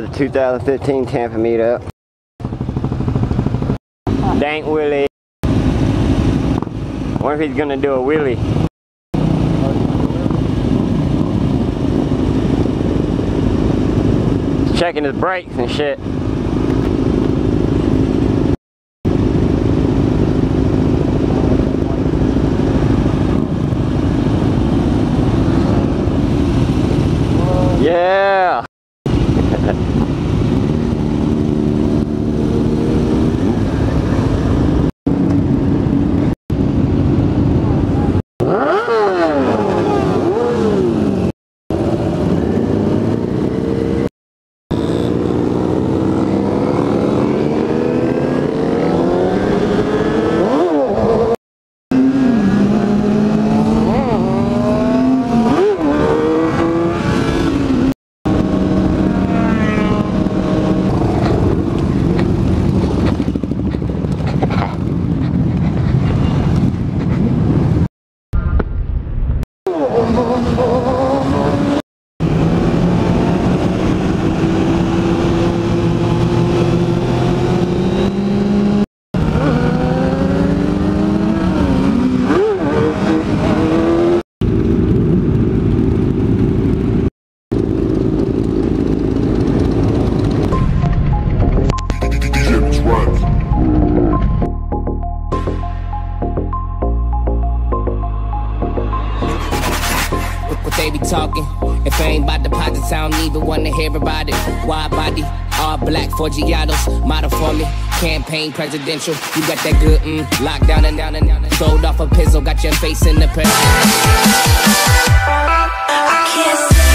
Another 2015 Tampa meetup. Dank Willie. Wonder if he's gonna do a wheelie. Checking his brakes and shit. Yeah. They be talking. If I ain't about deposits, I don't even wanna hear about it. Wide body, all black Forgiatos, model for me. Campaign presidential, you got that good locked down and down and down. Sold off a pistol, got your face in the press. I can't